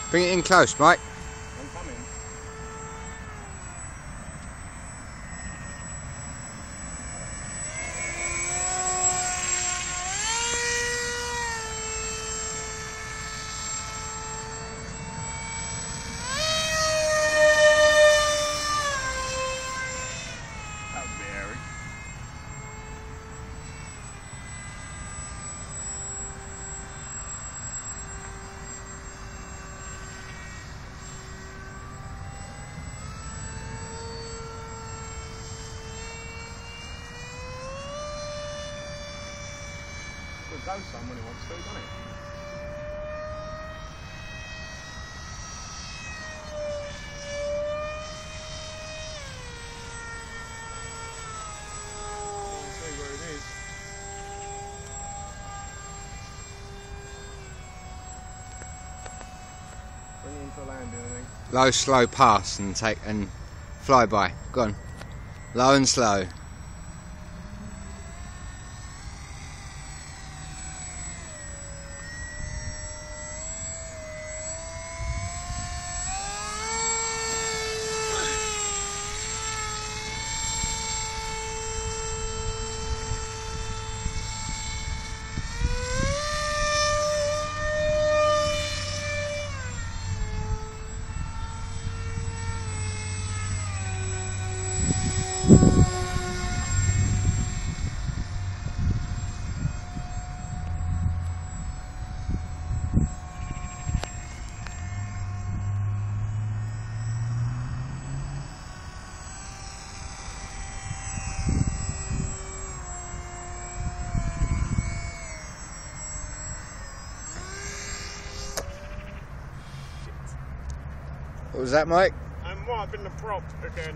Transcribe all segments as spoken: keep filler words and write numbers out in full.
Bring it in close, Mike. I'm coming. That would be airy. It goes some when he wants to, doesn't it? I'll see where it is. Bring it into landing, I think. Low, slow pass and take and fly by. Go on. Low and slow. What was that, Mike? I'm wiping the prop again.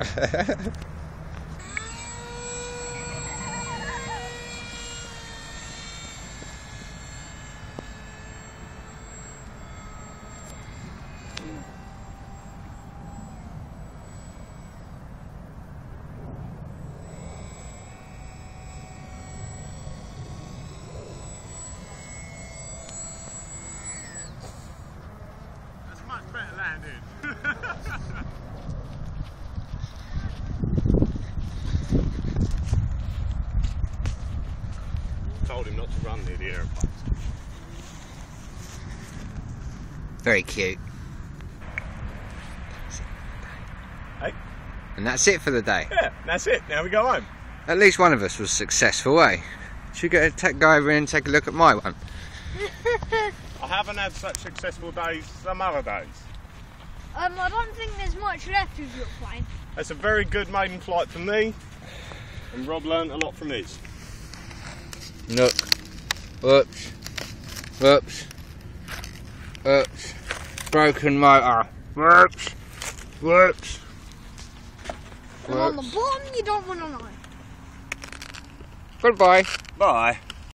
That's much better landing. Told him not to run near the airplanes. Very cute. Hey? And that's it for the day. Yeah, that's it. Now we go home. At least one of us was successful, eh? Should we go, take, go over and take a look at my one? I haven't had such successful days some other days. Um, I don't think there's much left of your plane. That's a very good maiden flight from me, and Rob learnt a lot from his. Look. Whoops. Whoops. Whoops. Broken motor. Whoops. Whoops. And on the bottom, you don't want to know. Goodbye. Bye.